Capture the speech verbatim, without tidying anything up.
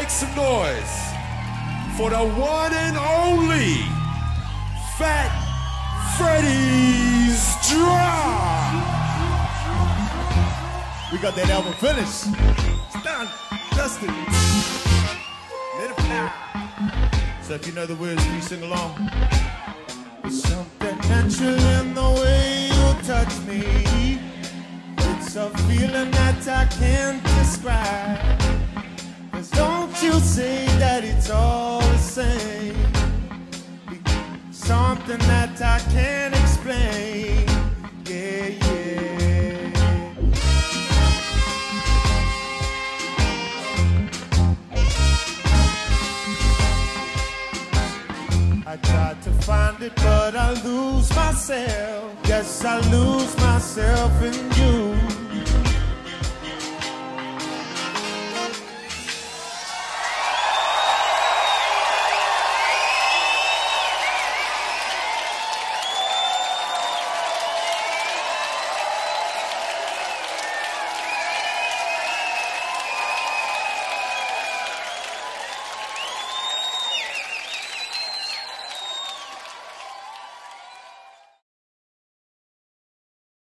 make some noise for the one and only Fat Freddy's Drop. We got that album finished. It's done, dusted. Let it fly. So if you know the words, can you sing along? There's something natural in the way you touch me. It's a feeling that I can't describe. 'Cause don't you say that it's all the same. Something that I can't explain. Yeah, yeah. I try to find it, but I lose myself. Yes, I lose myself in you.